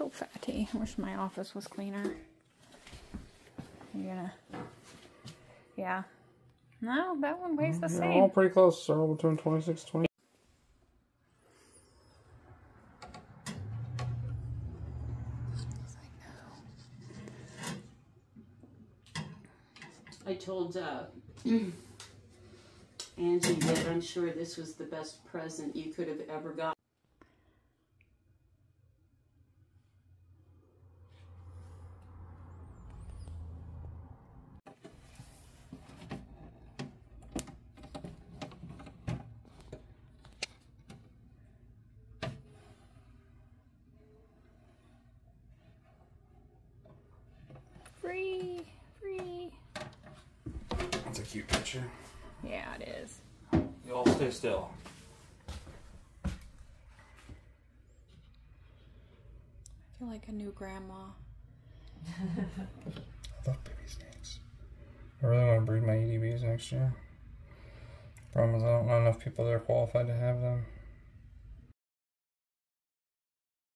Still fatty. I wish my office was cleaner. You're gonna... Yeah. No, that one weighs the same. All pretty close. They're all between 26 and 20. I told Angie that I'm sure this was the best present you could have ever got. Free, free. That's a cute picture. Yeah, it is. You all stay still. I feel like a new grandma. I love baby snakes. I really want to breed my EDBs next year. Problem is I don't know enough people that are qualified to have them.